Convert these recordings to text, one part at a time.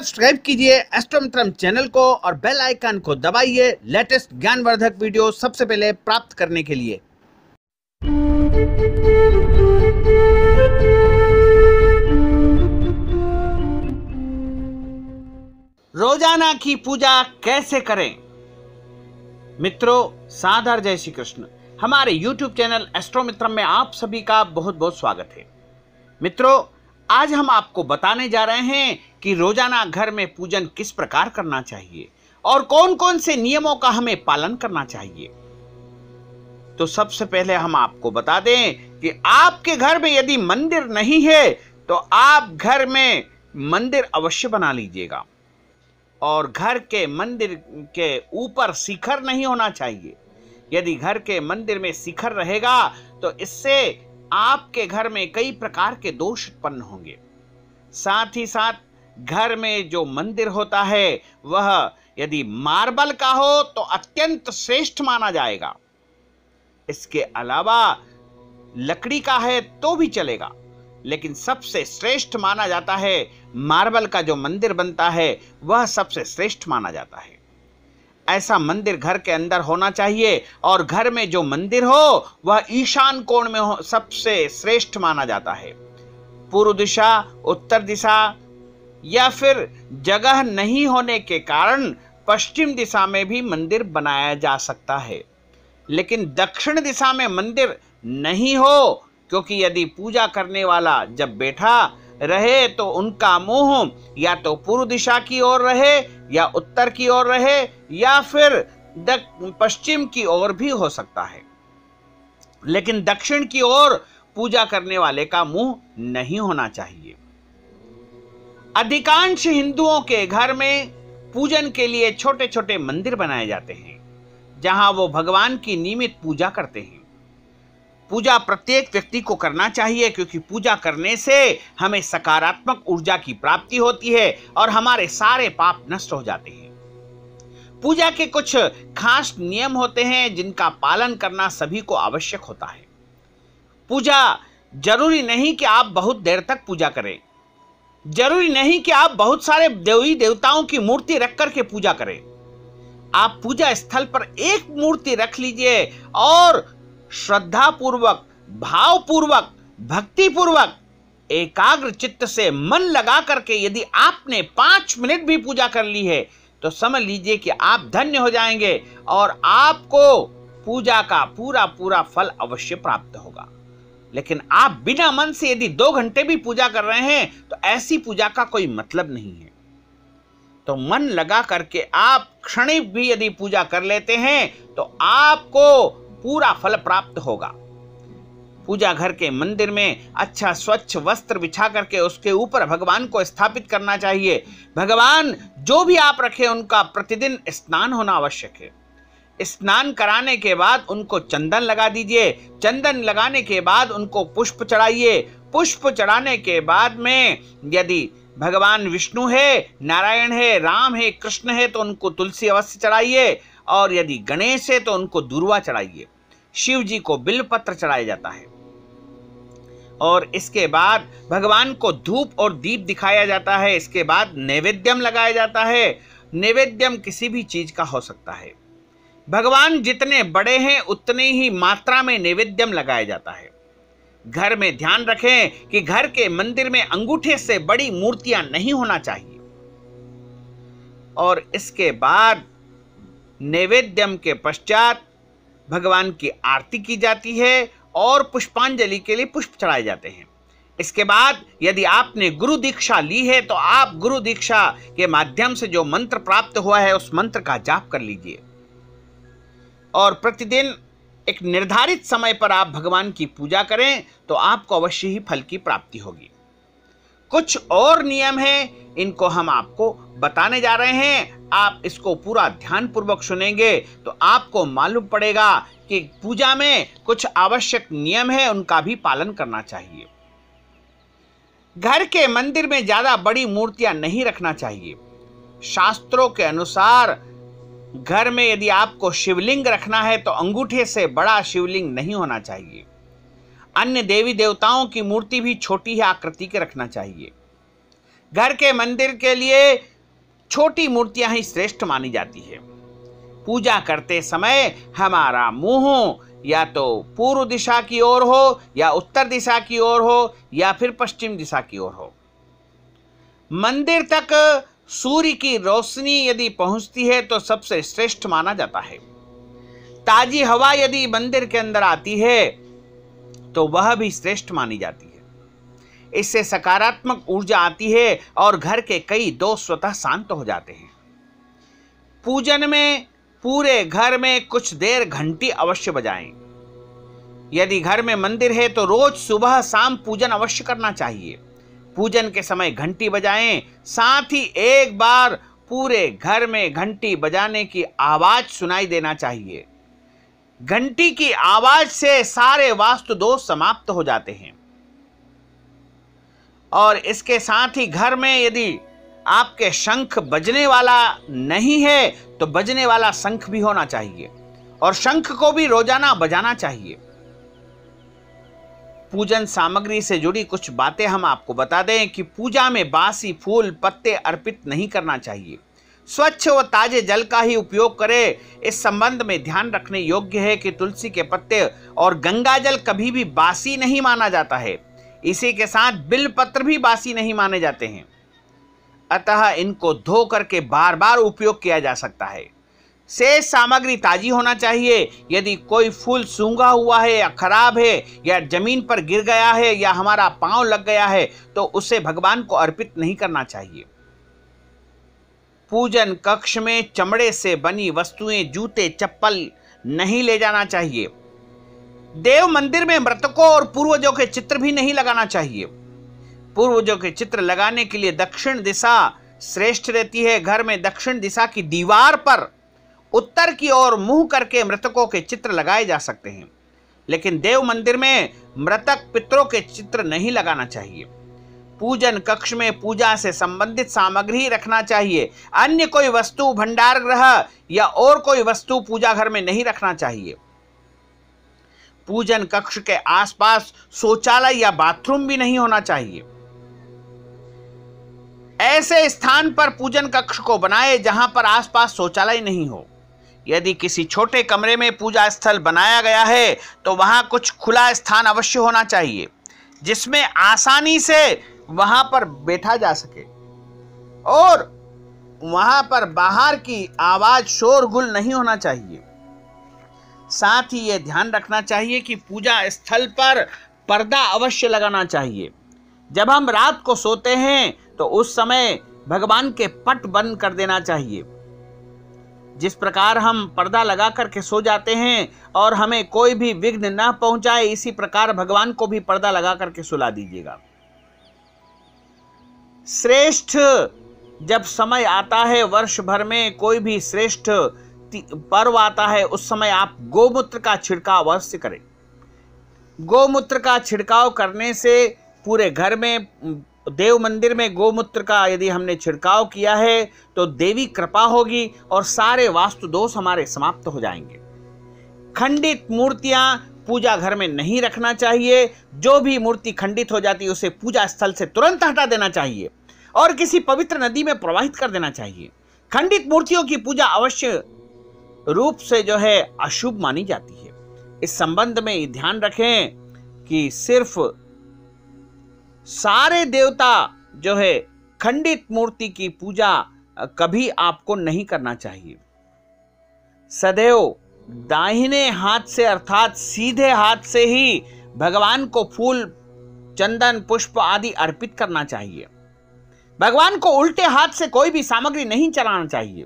Subscribe कीजिए एस्ट्रोमित्रम channel को और बेल आइकन को दबाइए लेटेस्ट ज्ञानवर्धक वीडियो सबसे पहले प्राप्त करने के लिए। रोजाना की पूजा कैसे करें? मित्रों, सादर जय श्री कृष्ण। हमारे YouTube चैनल एस्ट्रोमित्रम में आप सभी का बहुत बहुत स्वागत है। मित्रों, आज हम आपको बताने जा रहे हैं कि रोजाना घर में पूजन किस प्रकार करना चाहिए और कौन कौन से नियमों का हमें पालन करना चाहिए। तो सबसे पहले हम आपको बता दें कि आपके घर में यदि मंदिर नहीं है तो आप घर में मंदिर अवश्य बना लीजिएगा और घर के मंदिर के ऊपर शिखर नहीं होना चाहिए। यदि घर के मंदिर में शिखर रहेगा तो इससे आपके घर में कई प्रकार के दोष उत्पन्न होंगे। साथ ही साथ घर में जो मंदिर होता है वह यदि मार्बल का हो तो अत्यंत श्रेष्ठ माना जाएगा। इसके अलावा लकड़ी का है तो भी चलेगा, लेकिन सबसे श्रेष्ठ माना जाता है मार्बल का जो मंदिर बनता है वह सबसे श्रेष्ठ माना जाता है। ऐसा मंदिर घर के अंदर होना चाहिए और घर में जो मंदिर हो वह ईशान कोण में हो, सबसे श्रेष्ठ माना जाता है। पूर्व दिशा, उत्तर दिशा या फिर जगह नहीं होने के कारण पश्चिम दिशा में भी मंदिर बनाया जा सकता है, लेकिन दक्षिण दिशा में मंदिर नहीं हो, क्योंकि यदि पूजा करने वाला जब बैठा रहे तो उनका मुंह या तो पूर्व दिशा की ओर रहे या उत्तर की ओर रहे या फिर पश्चिम की ओर भी हो सकता है, लेकिन दक्षिण की ओर पूजा करने वाले का मुंह नहीं होना चाहिए। अधिकांश हिंदुओं के घर में पूजन के लिए छोटे छोटे मंदिर बनाए जाते हैं जहां वो भगवान की नियमित पूजा करते हैं। पूजा प्रत्येक व्यक्ति को करना चाहिए, क्योंकि पूजा करने से हमें सकारात्मक ऊर्जा की प्राप्ति होती है और हमारे सारे पाप नष्ट हो जाते हैं। पूजा के कुछ खास नियम होते हैं जिनका पालन करना सभी को आवश्यक होता है। पूजा जरूरी नहीं कि आप बहुत देर तक पूजा करें, जरूरी नहीं कि आप बहुत सारे देवी देवताओं की मूर्ति रख करके पूजा करें। आप पूजा स्थल पर एक मूर्ति रख लीजिए और श्रद्धा पूर्वक, भाव पूर्वक, भक्ति पूर्वक, एकाग्र चित्त से मन लगा करके यदि आपने 5 मिनट भी पूजा कर ली है तो समझ लीजिए कि आप धन्य हो जाएंगे और आपको पूजा का पूरा पूरा फल अवश्य प्राप्त होगा। लेकिन आप बिना मन से यदि 2 घंटे भी पूजा कर रहे हैं तो ऐसी पूजा का कोई मतलब नहीं है। तो मन लगा करके आप क्षणिक भी यदि पूजा कर लेते हैं तो आपको पूरा फल प्राप्त होगा। पूजा घर के मंदिर में अच्छा स्वच्छ वस्त्र बिछा करके उसके ऊपर भगवान को स्थापित करना चाहिए। भगवान जो भी आप रखें उनका प्रतिदिन स्नान होना आवश्यक है। स्नान कराने के बाद उनको चंदन लगा दीजिए। चंदन लगाने के बाद उनको पुष्प चढ़ाइए। पुष्प चढ़ाने के बाद में यदि भगवान विष्णु है, नारायण है, राम है, कृष्ण है तो उनको तुलसी अवश्य चढ़ाइए और यदि गणेश है तो उनको दूर्वा चढ़ाइए। शिव जी को बिल्वपत्र चढ़ाया जाता है और इसके बाद भगवान को धूप और दीप दिखाया जाता है। इसके बाद नैवेद्यम लगाया जाता है। नैवेद्यम किसी भी चीज का हो सकता है। भगवान जितने बड़े हैं उतने ही मात्रा में नैवेद्यम लगाया जाता है। घर में ध्यान रखें कि घर के मंदिर में अंगूठे से बड़ी मूर्तियां नहीं होना चाहिए। और इसके बाद नैवेद्यम के पश्चात भगवान की आरती की जाती है और पुष्पांजलि के लिए पुष्प चढ़ाए जाते हैं। इसके बाद यदि आपने गुरु दीक्षा ली है तो आप गुरु दीक्षा के माध्यम से जो मंत्र प्राप्त हुआ है उस मंत्र का जाप कर लीजिए और प्रतिदिन एक निर्धारित समय पर आप भगवान की पूजा करें तो आपको अवश्य ही फल की प्राप्ति होगी। कुछ और नियम हैं, इनको हम आपको बताने जा रहे हैं। आप इसको पूरा ध्यान पूर्वक सुनेंगे तो आपको मालूम पड़ेगा कि पूजा में कुछ आवश्यक नियम है, उनका भी पालन करना चाहिए। घर के मंदिर में ज्यादा बड़ी मूर्तियां नहीं रखना चाहिए। शास्त्रों के अनुसार घर में यदि आपको शिवलिंग रखना है तो अंगूठे से बड़ा शिवलिंग नहीं होना चाहिए। अन्य देवी देवताओं की मूर्ति भी छोटी ही आकृति के रखना चाहिए। घर के मंदिर के लिए छोटी मूर्तियां ही श्रेष्ठ मानी जाती है। पूजा करते समय हमारा मुंह या तो पूर्व दिशा की ओर हो, या उत्तर दिशा की ओर हो, या फिर पश्चिम दिशा की ओर हो। मंदिर तक सूर्य की रोशनी यदि पहुंचती है तो सबसे श्रेष्ठ माना जाता है। ताजी हवा यदि मंदिर के अंदर आती है तो वह भी श्रेष्ठ मानी जाती है। इससे सकारात्मक ऊर्जा आती है और घर के कई दोष स्वतः शांत हो जाते हैं। पूजन में पूरे घर में कुछ देर घंटी अवश्य बजाएं। यदि घर में मंदिर है तो रोज सुबह शाम पूजन अवश्य करना चाहिए। पूजन के समय घंटी बजाएं, साथ ही एक बार पूरे घर में घंटी बजाने की आवाज सुनाई देना चाहिए। घंटी की आवाज से सारे वास्तु दोष समाप्त हो जाते हैं। और इसके साथ ही घर में यदि आपके शंख बजने वाला नहीं है तो बजने वाला शंख भी होना चाहिए, और शंख को भी रोजाना बजाना चाहिए। पूजन सामग्री से जुड़ी कुछ बातें हम आपको बता दें कि पूजा में बासी फूल पत्ते अर्पित नहीं करना चाहिए। स्वच्छ व ताजे जल का ही उपयोग करें। इस संबंध में ध्यान रखने योग्य है कि तुलसी के पत्ते और गंगा जल कभी भी बासी नहीं माना जाता है। इसी के साथ बिल पत्र भी बासी नहीं माने जाते हैं, अतः इनको धो करके बार बार उपयोग किया जा सकता है। शेष सामग्री ताजी होना चाहिए। यदि कोई फूल सूंघा हुआ है या खराब है या जमीन पर गिर गया है या हमारा पांव लग गया है तो उसे भगवान को अर्पित नहीं करना चाहिए। पूजन कक्ष में चमड़े से बनी वस्तुएं, जूते, चप्पल नहीं ले जाना चाहिए। देव मंदिर में मृतकों और पूर्वजों के चित्र भी नहीं लगाना चाहिए। पूर्वजों के चित्र लगाने के लिए दक्षिण दिशा श्रेष्ठ रहती है। घर में दक्षिण दिशा की दीवार पर उत्तर की ओर मुंह करके मृतकों के चित्र लगाए जा सकते हैं, लेकिन देव मंदिर में मृतक पितरों के चित्र नहीं लगाना चाहिए। पूजन कक्ष में पूजा से संबंधित सामग्री रखना चाहिए। अन्य कोई वस्तु, भंडार गृह या और कोई वस्तु पूजा घर में नहीं रखना चाहिए। पूजन कक्ष के आसपास शौचालय या बाथरूम भी नहीं होना चाहिए। ऐसे स्थान पर पूजन कक्ष को बनाए जहां पर आसपास शौचालय नहीं हो। यदि किसी छोटे कमरे में पूजा स्थल बनाया गया है तो वहां कुछ खुला स्थान अवश्य होना चाहिए, जिसमें आसानी से वहां पर बैठा जा सके, और वहां पर बाहर की आवाज, शोरगुल नहीं होना चाहिए। साथ ही यह ध्यान रखना चाहिए कि पूजा स्थल पर पर्दा अवश्य लगाना चाहिए। जब हम रात को सोते हैं तो उस समय भगवान के पट बंद कर देना चाहिए। जिस प्रकार हम पर्दा लगा करके सो जाते हैं और हमें कोई भी विघ्न न पहुंचाए, इसी प्रकार भगवान को भी पर्दा लगा करके सुला दीजिएगा। श्रेष्ठ जब समय आता है, वर्ष भर में कोई भी श्रेष्ठ पर्व आता है, उस समय आप गोमूत्र का छिड़काव अवश्य करें। गोमूत्र का छिड़काव करने से पूरे घर में, देव मंदिर में गोमूत्र का यदि हमने छिड़काव किया है तो देवी कृपा होगी और सारे वास्तु दोष हमारे समाप्त हो जाएंगे। खंडित मूर्तियां पूजा घर में नहीं रखना चाहिए। जो भी मूर्ति खंडित हो जाती है उसे पूजा स्थल से तुरंत हटा देना चाहिए और किसी पवित्र नदी में प्रवाहित कर देना चाहिए। खंडित मूर्तियों की पूजा अवश्य रूप से जो है अशुभ मानी जाती है। इस संबंध में ध्यान रखें कि सिर्फ सारे देवता जो है खंडित मूर्ति की पूजा कभी आपको नहीं करना चाहिए। सदैव दाहिने हाथ से अर्थात सीधे हाथ से ही भगवान को फूल, चंदन, पुष्प आदि अर्पित करना चाहिए। भगवान को उल्टे हाथ से कोई भी सामग्री नहीं चढ़ाना चाहिए।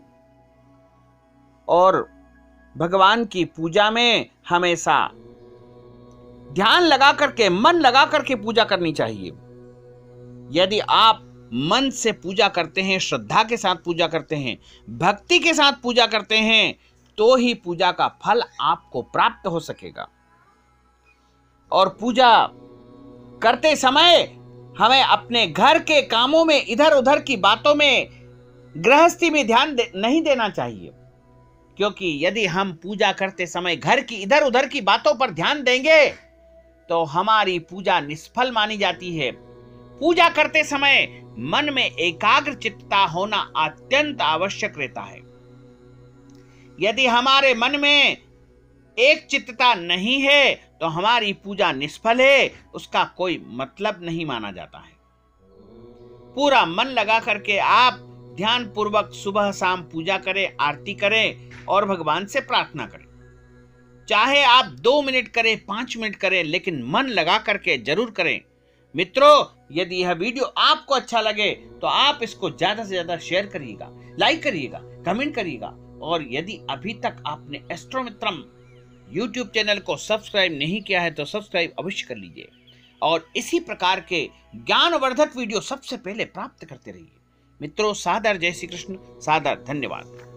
और भगवान की पूजा में हमेशा ध्यान लगा करके, मन लगा करके पूजा करनी चाहिए। यदि आप मन से पूजा करते हैं, श्रद्धा के साथ पूजा करते हैं, भक्ति के साथ पूजा करते हैं, तो ही पूजा का फल आपको प्राप्त हो सकेगा। और पूजा करते समय हमें अपने घर के कामों में, इधर उधर की बातों में, गृहस्थी में ध्यान नहीं देना चाहिए, क्योंकि यदि हम पूजा करते समय घर की इधर उधर की बातों पर ध्यान देंगे तो हमारी पूजा निष्फल मानी जाती है। पूजा करते समय मन में एकाग्र चित्तता होना अत्यंत आवश्यक रहता है। यदि हमारे मन में एक चित्तता नहीं है तो हमारी पूजा निष्फल है, उसका कोई मतलब नहीं माना जाता है। पूरा मन लगा करके आप ध्यान पूर्वक सुबह शाम पूजा करें, आरती करें और भगवान से प्रार्थना करें। चाहे आप 2 मिनट करें, 5 मिनट करें, लेकिन मन लगा करके जरूर करें। मित्रों, यदि यह वीडियो आपको अच्छा लगे तो आप इसको ज्यादा से ज्यादा शेयर करिएगा, लाइक करिएगा, कमेंट करिएगा। और यदि अभी तक आपने एस्ट्रोमित्रम YouTube चैनल को सब्सक्राइब नहीं किया है तो सब्सक्राइब अवश्य कर लीजिए और इसी प्रकार के ज्ञानवर्धक वीडियो सबसे पहले प्राप्त करते रहिए। मित्रों, सादर जय श्री कृष्ण, सादर धन्यवाद।